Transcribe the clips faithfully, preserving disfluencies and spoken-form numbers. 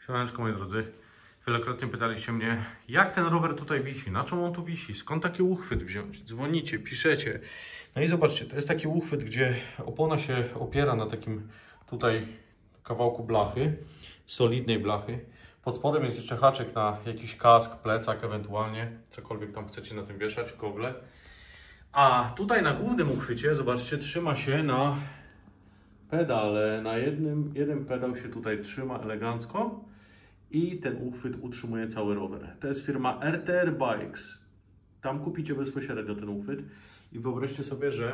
Siemaneczko moi drodzy, wielokrotnie pytaliście mnie, jak ten rower tutaj wisi, na czym on tu wisi, skąd taki uchwyt wziąć, dzwonicie, piszecie. No i zobaczcie, to jest taki uchwyt, gdzie opona się opiera na takim tutaj kawałku blachy, solidnej blachy. Pod spodem jest jeszcze haczyk na jakiś kask, plecak ewentualnie, cokolwiek tam chcecie na tym wieszać, gogle. A tutaj na głównym uchwycie, zobaczcie, trzyma się na pedale, na jednym, jeden pedał się tutaj trzyma elegancko i ten uchwyt utrzymuje cały rower. To jest firma R T R Bikes. Tam kupicie bezpośrednio ten uchwyt i wyobraźcie sobie, że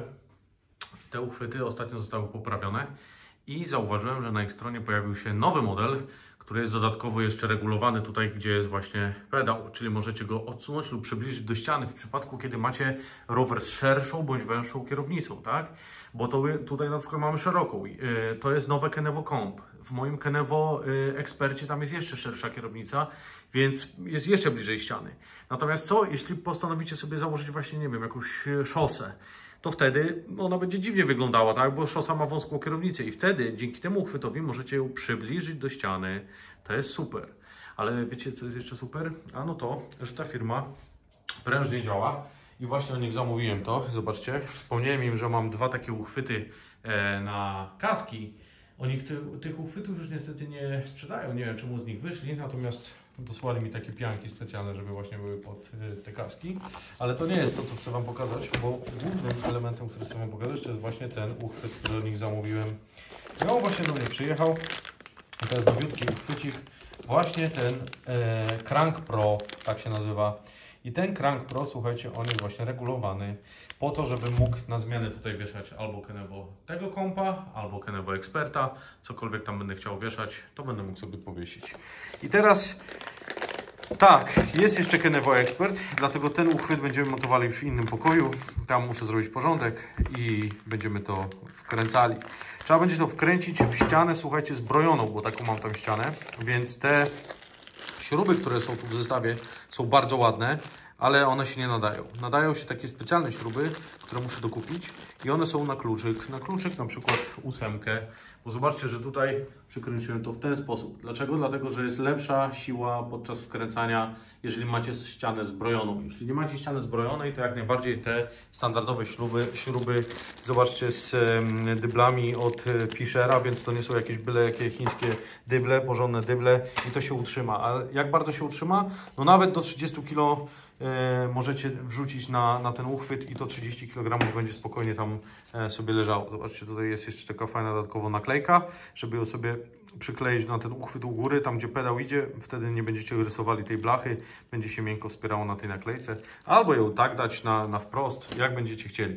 te uchwyty ostatnio zostały poprawione i zauważyłem, że na ich stronie pojawił się nowy model, który jest dodatkowo jeszcze regulowany tutaj, gdzie jest właśnie pedał, czyli możecie go odsunąć lub przybliżyć do ściany w przypadku, kiedy macie rower z szerszą bądź węższą kierownicą, tak? Bo to tutaj na przykład mamy szeroką. To jest nowe Kenevo Comp. W moim Kenevo Expercie tam jest jeszcze szersza kierownica, więc jest jeszcze bliżej ściany. Natomiast co, jeśli postanowicie sobie założyć właśnie, nie wiem, jakąś szosę, to wtedy ona będzie dziwnie wyglądała, tak? Bo szosa ma wąską kierownicę i wtedy dzięki temu uchwytowi możecie ją przybliżyć do ściany. To jest super. Ale wiecie, co jest jeszcze super? A no to, że ta firma prężnie działa i właśnie o nich zamówiłem to. Zobaczcie, wspomniałem im, że mam dwa takie uchwyty na kaski. Oni ty, tych uchwytów już niestety nie sprzedają. Nie wiem, czemu z nich wyszli, natomiast dosłali mi takie pianki specjalne, żeby właśnie były pod te kaski. Ale to nie jest to, co chcę Wam pokazać, bo głównym elementem, który chcę Wam pokazać, to jest właśnie ten uchwyt, który od nich zamówiłem. I on właśnie do mnie przyjechał. I to jest nowiutki uchwycik. Właśnie ten e, Crank Pro, tak się nazywa. I ten Crank Pro, słuchajcie, on jest właśnie regulowany po to, żeby mógł na zmianę tutaj wieszać albo Kenevo tego kompa, albo Kenevo Experta, cokolwiek tam będę chciał wieszać, to będę mógł sobie powiesić. I teraz tak, jest jeszcze Kenevo Expert, dlatego ten uchwyt będziemy montowali w innym pokoju. Tam muszę zrobić porządek i będziemy to wkręcali. Trzeba będzie to wkręcić w ścianę, słuchajcie, zbrojoną, bo taką mam tam ścianę, więc te śruby, które są tu w zestawie, są bardzo ładne, ale one się nie nadają. Nadają się takie specjalne śruby, które muszę dokupić i one są na kluczyk. Na kluczyk na przykład ósemkę, bo zobaczcie, że tutaj przykręciłem to w ten sposób. Dlaczego? Dlatego, że jest lepsza siła podczas wkręcania, jeżeli macie ścianę zbrojoną. Jeśli nie macie ściany zbrojonej, to jak najbardziej te standardowe śruby, śruby zobaczcie, z dyblami od Fischera, więc to nie są jakieś byle jakie chińskie dyble, porządne dyble i to się utrzyma. A jak bardzo się utrzyma? No nawet do trzydziestu kilo e, możecie wrzucić na, na ten uchwyt i to trzydzieści kilogramów będzie spokojnie tam e, sobie leżało. Zobaczcie, tutaj jest jeszcze taka fajna dodatkowo naklejka, żeby ją sobie przykleić na ten uchwyt u góry, tam gdzie pedał idzie, wtedy nie będziecie rysowali tej blachy, będzie się miękko wspierało na tej naklejce, albo ją tak dać na, na wprost, jak będziecie chcieli.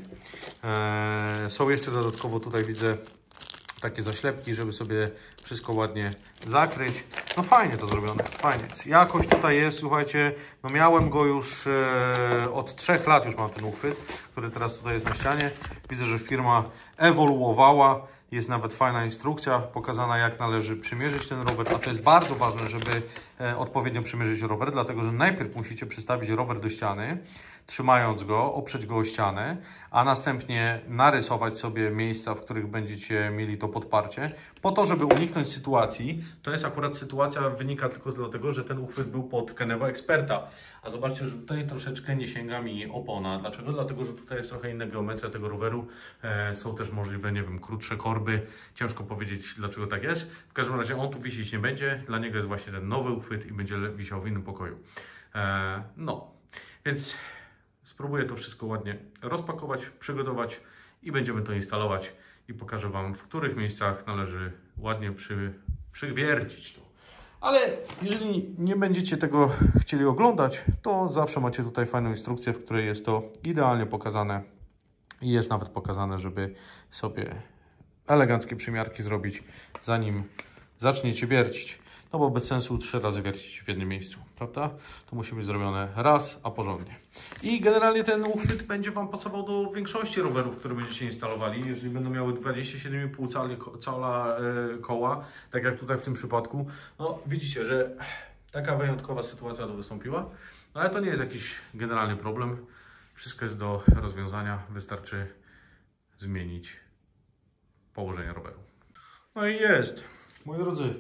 Eee, są jeszcze dodatkowo tutaj widzę takie zaślepki, żeby sobie wszystko ładnie zakryć. No fajnie to zrobione, fajnie. Jakość tutaj jest, słuchajcie, no miałem go już e, od trzech lat już mam ten uchwyt, który teraz tutaj jest na ścianie. Widzę, że firma ewoluowała. Jest nawet fajna instrukcja pokazana, jak należy przymierzyć ten rower, a to jest bardzo ważne, żeby e, odpowiednio przymierzyć rower, dlatego że najpierw musicie przystawić rower do ściany, trzymając go, oprzeć go o ścianę, a następnie narysować sobie miejsca, w których będziecie mieli to podparcie, po to, żeby uniknąć sytuacji. To jest akurat sytuacja, wynika tylko dlatego, że ten uchwyt był pod Kenevo Experta. A zobaczcie, że tutaj troszeczkę nie sięga mi opona. Dlaczego? Dlatego, że tutaj jest trochę inna geometria tego roweru. E, są też możliwe, nie wiem, krótsze korby. Ciężko powiedzieć, dlaczego tak jest. W każdym razie on tu wisieć nie będzie. Dla niego jest właśnie ten nowy uchwyt i będzie wisiał w innym pokoju. E, no, więc spróbuję to wszystko ładnie rozpakować, przygotować i będziemy to instalować i pokażę Wam, w których miejscach należy ładnie przy, przywiercić to. Ale jeżeli nie będziecie tego chcieli oglądać, to zawsze macie tutaj fajną instrukcję, w której jest to idealnie pokazane i jest nawet pokazane, żeby sobie eleganckie przymiarki zrobić, zanim zaczniecie wiercić. No bo bez sensu trzy razy wiercić w jednym miejscu, prawda? To musi być zrobione raz, a porządnie. I generalnie ten uchwyt będzie Wam pasował do większości rowerów, które będziecie instalowali. Jeżeli będą miały dwadzieścia siedem i pół cala koła, tak jak tutaj w tym przypadku, no widzicie, że taka wyjątkowa sytuacja to wystąpiła, ale to nie jest jakiś generalny problem. Wszystko jest do rozwiązania, wystarczy zmienić położenie roweru. No i jest. Moi drodzy,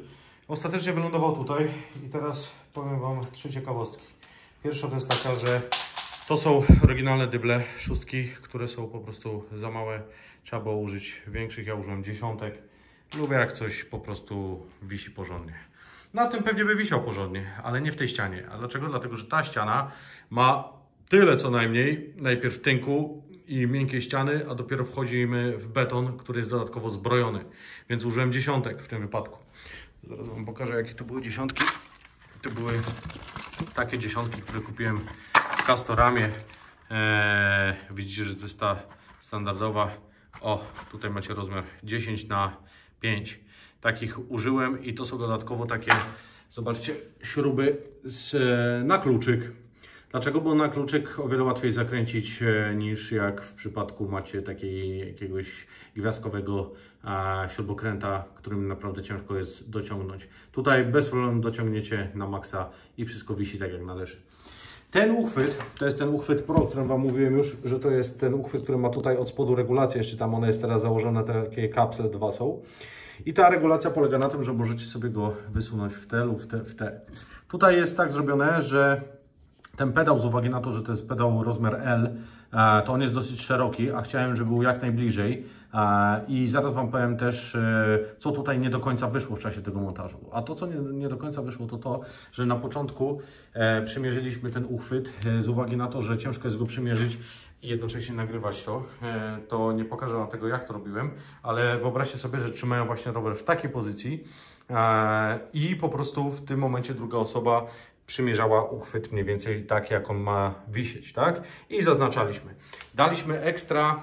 ostatecznie wylądował tutaj i teraz powiem Wam trzy ciekawostki. Pierwsza to jest taka, że to są oryginalne dyble, szóstki, które są po prostu za małe. Trzeba było użyć większych, ja użyłem dziesiątek. Lubię jak coś po prostu wisi porządnie. Na tym pewnie by wisiał porządnie, ale nie w tej ścianie. A dlaczego? Dlatego, że ta ściana ma tyle co najmniej, najpierw tynku i miękkiej ściany, a dopiero wchodzimy w beton, który jest dodatkowo zbrojony. Więc użyłem dziesiątek w tym wypadku. Zaraz Wam pokażę, jakie to były dziesiątki. To były takie dziesiątki, które kupiłem w Castoramie. Eee, widzicie, że to jest ta standardowa. O, tutaj macie rozmiar dziesięć na pięć. Takich użyłem i to są dodatkowo takie, zobaczcie, śruby z, na kluczyk. Dlaczego? Bo na kluczyk o wiele łatwiej zakręcić niż jak w przypadku macie takiej jakiegoś gwiazdkowego a, śrubokręta, którym naprawdę ciężko jest dociągnąć. Tutaj bez problemu dociągniecie na maksa i wszystko wisi tak jak należy. Ten uchwyt, to jest ten uchwyt Pro, o którym Wam mówiłem już, że to jest ten uchwyt, który ma tutaj od spodu regulację, jeszcze tam one jest teraz założone, takie kapsle dwa są. I ta regulacja polega na tym, że możecie sobie go wysunąć w te lub w te, w te. Tutaj jest tak zrobione, że ten pedał, z uwagi na to, że to jest pedał rozmiar L, to on jest dosyć szeroki, a chciałem, żeby był jak najbliżej. I zaraz Wam powiem też, co tutaj nie do końca wyszło w czasie tego montażu. A to, co nie, nie do końca wyszło, to to, że na początku przymierzyliśmy ten uchwyt z uwagi na to, że ciężko jest go przymierzyć i jednocześnie nagrywać to. To nie pokażę Wam tego, jak to robiłem, ale wyobraźcie sobie, że trzymają właśnie rower w takiej pozycji i po prostu w tym momencie druga osoba przymierzała uchwyt mniej więcej tak, jak on ma wisieć, tak? I zaznaczaliśmy. Daliśmy ekstra,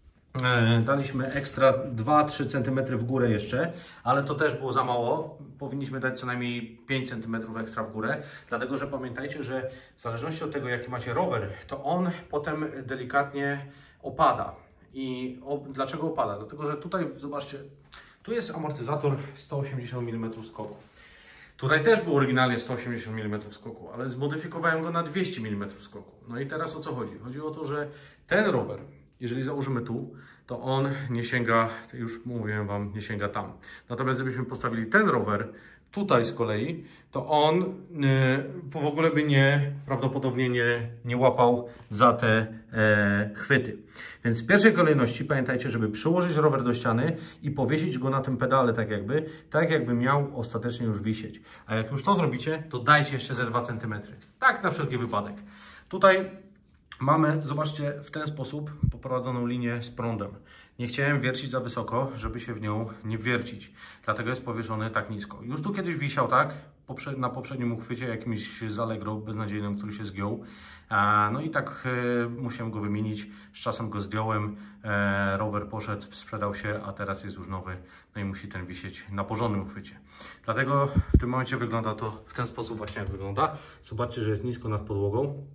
e, daliśmy ekstra dwa trzy centymetry w górę jeszcze, ale to też było za mało. Powinniśmy dać co najmniej pięć centymetrów ekstra w górę, dlatego że pamiętajcie, że w zależności od tego, jaki macie rower, to on potem delikatnie opada. I o, dlaczego opada? Dlatego, że tutaj, zobaczcie, tu jest amortyzator sto osiemdziesiąt milimetrów skoku. Tutaj też był oryginalnie sto osiemdziesiąt milimetrów skoku, ale zmodyfikowałem go na dwieście milimetrów skoku. No i teraz o co chodzi? Chodzi o to, że ten rower, jeżeli założymy tu, to on nie sięga, już mówiłem Wam, nie sięga tam. Natomiast gdybyśmy postawili ten rower tutaj z kolei, to on yy, w ogóle by nie, prawdopodobnie nie, nie łapał za te e, chwyty. Więc w pierwszej kolejności pamiętajcie, żeby przyłożyć rower do ściany i powiesić go na tym pedale tak jakby, tak jakby miał ostatecznie już wisieć. A jak już to zrobicie, to dajcie jeszcze ze dwa centymetry. Tak na wszelki wypadek. Tutaj mamy, zobaczcie, w ten sposób poprowadzoną linię z prądem. Nie chciałem wiercić za wysoko, żeby się w nią nie wiercić. Dlatego jest powieszony tak nisko. Już tu kiedyś wisiał tak, na poprzednim uchwycie jakimś z Allegro beznadziejnym, który się zgiął. No i tak musiałem go wymienić. Z czasem go zdjąłem. Rower poszedł, sprzedał się, a teraz jest już nowy. No i musi ten wisieć na porządnym uchwycie. Dlatego w tym momencie wygląda to w ten sposób właśnie jak wygląda. Zobaczcie, że jest nisko nad podłogą.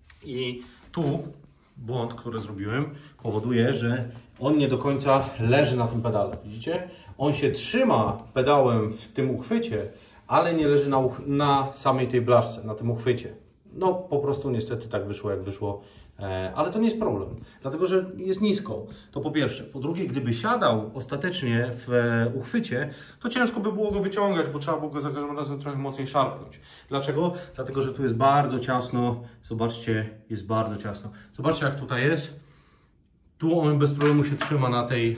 I tu błąd, który zrobiłem, powoduje, że on nie do końca leży na tym pedale. Widzicie? On się trzyma pedałem w tym uchwycie, ale nie leży na, na samej tej blaszce, na tym uchwycie. No po prostu niestety tak wyszło, jak wyszło. E, ale to nie jest problem, dlatego że jest nisko. To po pierwsze. Po drugie, gdyby siadał ostatecznie w e, uchwycie, to ciężko by było go wyciągać, bo trzeba było go za każdym razem trochę mocniej szarpnąć. Dlaczego? Dlatego, że tu jest bardzo ciasno. Zobaczcie, jest bardzo ciasno. Zobaczcie, jak tutaj jest. Tu on bez problemu się trzyma na tej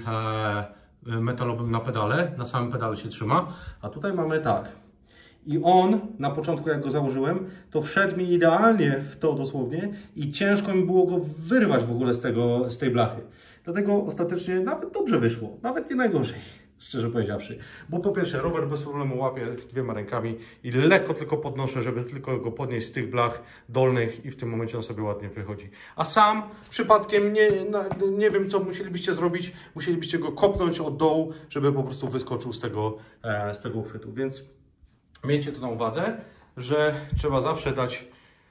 e, metalowym, na pedale. Na samym pedale się trzyma. A tutaj mamy tak. I on, na początku jak go założyłem, to wszedł mi idealnie w to dosłownie i ciężko mi było go wyrwać w ogóle z, tego, z tej blachy. Dlatego ostatecznie nawet dobrze wyszło, nawet nie najgorzej, szczerze powiedziawszy. Bo po pierwsze rower bez problemu łapię dwiema rękami i lekko tylko podnoszę, żeby tylko go podnieść z tych blach dolnych i w tym momencie on sobie ładnie wychodzi. A sam przypadkiem nie, nie wiem co musielibyście zrobić, musielibyście go kopnąć od dołu, żeby po prostu wyskoczył z tego, z tego uchwytu. Więc miejcie to na uwadze, że trzeba zawsze dać,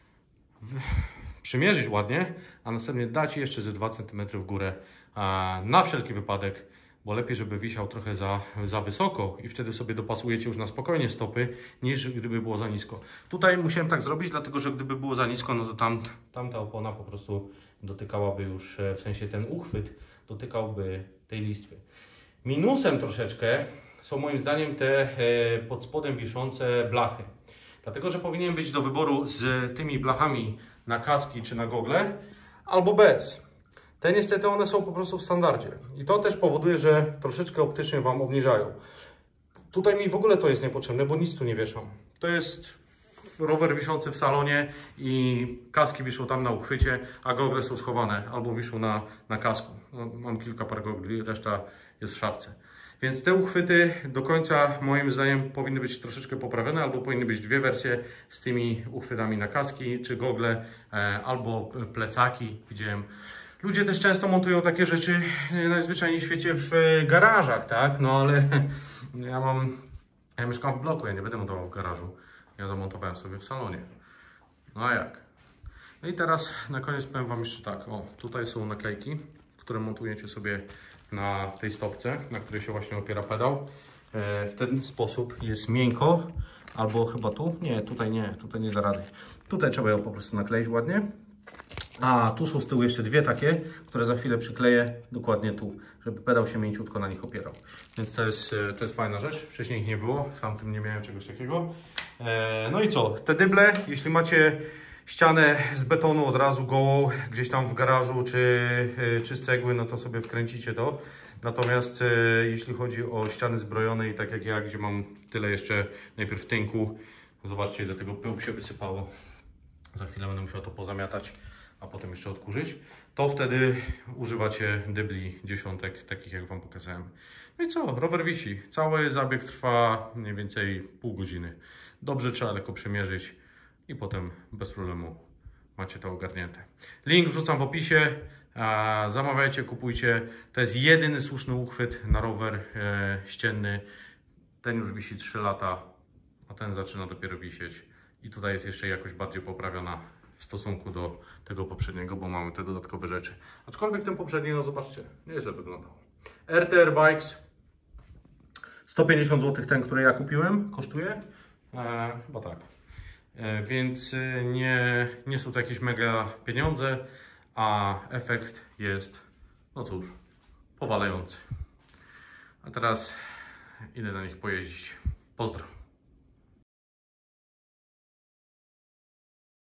przymierzyć ładnie, a następnie dać jeszcze ze dwa centymetry w górę na wszelki wypadek, bo lepiej, żeby wisiał trochę za, za wysoko i wtedy sobie dopasujecie już na spokojnie stopy, niż gdyby było za nisko. Tutaj musiałem tak zrobić, dlatego że gdyby było za nisko, no to tam, tamta opona po prostu dotykałaby już, w sensie ten uchwyt dotykałby tej listwy. Minusem troszeczkę są moim zdaniem te pod spodem wiszące blachy. Dlatego, że powinien być do wyboru z tymi blachami na kaski czy na gogle, albo bez. Te niestety one są po prostu w standardzie. I to też powoduje, że troszeczkę optycznie Wam obniżają. Tutaj mi w ogóle to jest niepotrzebne, bo nic tu nie wieszam. To jest rower wiszący w salonie i kaski wiszą tam na uchwycie, a gogle są schowane albo wiszą na, na kasku. No, mam kilka par gogli, reszta jest w szafce. Więc te uchwyty do końca moim zdaniem powinny być troszeczkę poprawione, albo powinny być dwie wersje z tymi uchwytami na kaski czy gogle, e, albo plecaki. Widziałem. Ludzie też często montują takie rzeczy najzwyczajniej w świecie w garażach, tak? No ale ja mam, ja mieszkam w bloku, ja nie będę montował w garażu. Ja zamontowałem sobie w salonie. No a jak? No i teraz na koniec powiem Wam jeszcze tak. O, tutaj są naklejki, które montujecie sobie na tej stopce, na której się właśnie opiera pedał. E, w ten sposób jest miękko, albo chyba tu? Nie, tutaj nie, tutaj nie da rady. Tutaj trzeba ją po prostu nakleić ładnie. A tu są z tyłu jeszcze dwie takie, które za chwilę przykleję dokładnie tu, żeby pedał się mięciutko na nich opierał. Więc to jest, to jest fajna rzecz. Wcześniej ich nie było, w tamtym nie miałem czegoś takiego. No i co? Te dyble, jeśli macie ścianę z betonu od razu gołą, gdzieś tam w garażu, czy, czy z cegły, no to sobie wkręcicie to. Natomiast jeśli chodzi o ściany zbrojone i tak jak ja, gdzie mam tyle jeszcze najpierw tynku, zobaczcie ile tego pyłu się wysypało. Za chwilę będę musiał to pozamiatać, a potem jeszcze odkurzyć, to wtedy używacie dybli dziesiątek, takich jak Wam pokazałem. No i co? Rower wisi. Cały zabieg trwa mniej więcej pół godziny. Dobrze trzeba tylko przymierzyć i potem bez problemu macie to ogarnięte. Link wrzucam w opisie. Zamawiajcie, kupujcie. To jest jedyny słuszny uchwyt na rower e, ścienny. Ten już wisi trzy lata, a ten zaczyna dopiero wisieć. I tutaj jest jeszcze jakoś bardziej poprawiona w stosunku do tego poprzedniego, bo mamy te dodatkowe rzeczy. Aczkolwiek ten poprzedni, no zobaczcie, nieźle wyglądał. R T R Bikes, sto pięćdziesiąt złotych ten, który ja kupiłem, kosztuje? E, chyba tak. E, więc nie, nie są to jakieś mega pieniądze, a efekt jest, no cóż, powalający. A teraz idę na nich pojeździć. Pozdro.